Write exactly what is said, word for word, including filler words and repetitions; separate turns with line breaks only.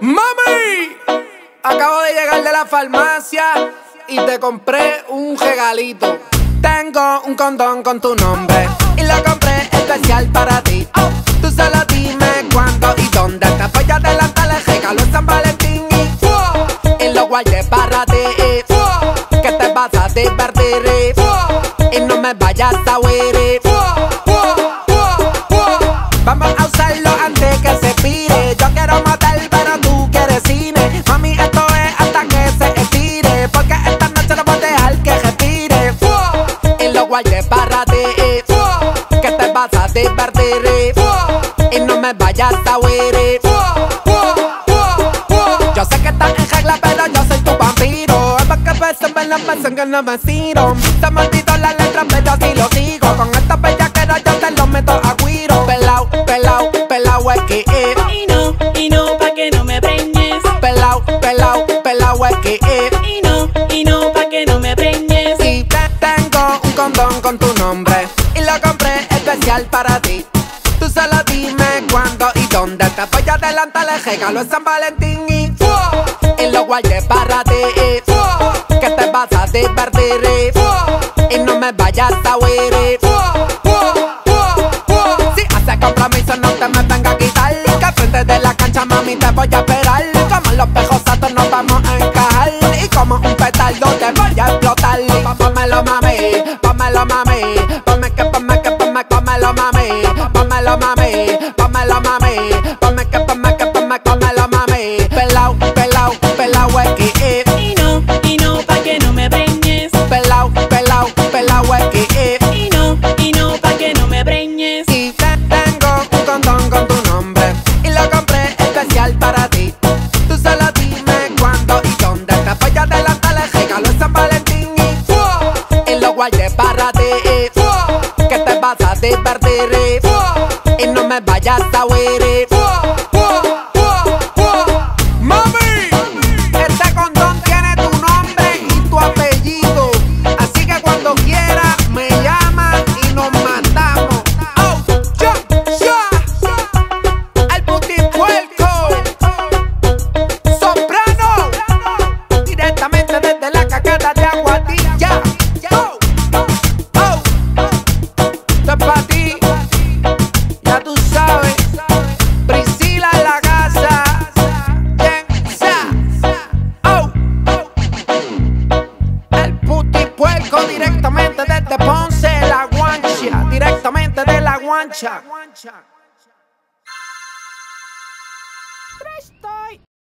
¡Mami! Acabo de llegar de la farmacia y te compré un regalito. Tengo un condón con tu nombre y lo compré especial para ti. Tú solo dime cuándo y dónde. Te voy a adelantar el regalo en San Valentín y, y lo guardé para ti. Que te vas a divertir y no me vayas a huir. Vamos a usarlo antes que se pire. Yo quiero matar, pero tú quieres cine. Mami, esto es hasta que se estire, porque esta noche no voy a dejar que respire. Y lo guardé para ti, que te vas a divertir y no me vayas a huir. Yo sé que estás en regla, pero yo soy tu vampiro. Es porque beso me la pasan que no me tiro. Se me olvidó la letra, pero así lo sigo. Con esta bellaquera yo te lo meto a guiro. Pelao, pelao, pelao es que es.
Y no, y no, pa' que no me preñes.
Pelao, pelao, pelao es que es.
Y no, y no, pa' que no me preñes.
Y te tengo un condón con tu nombre y lo compré especial para ti. Tú solo dime cuándo y dónde. Te voy a adelantar el regalo en San Valentín y, y lo guardé para ti. Que te vas a divertir y no me vayas a huir. Si haces compromiso no te me vengas a quitar, que frente de la cancha mami te voy a esperar. Como los pejosatos nos vamos a encajar y como un petardo te voy a explotar. Pómelo mami, pómelo mami, ponme que ponme que ponme, cómelo mami, pómelo mami, pómelo mami, ponme que ponme que ponme, cómelo mami. Pelao, pelao, pelao es que es.
Y no, y no, pa' que no me preñes.
Pelao, pelao, pelao es que es.
Y no, y no, pa' que no me preñes.
Y te tengo un condón con tu nombre y lo compré especial para ti. Tú solo dime cuándo y dónde. Te voy a adelantar el regalo en San Valentín y, y lo guardé para ti. Que te vas a divertir y no me vayas a huir. ¡Mami! Este condón tiene tu nombre y tu apellido, así que cuando quieras me llamas y nos matamos. ¡Oh, ya, ya! ¡El putipuerco! ¡Soprano! Directamente desde la caqueta de Aguadilla. ¡Oh, oh! Esto es pa' ti, ya tú sabes. Priscila en la casa. Oh, el putipuerco directamente desde Ponce, la guancha, directamente de la guancha.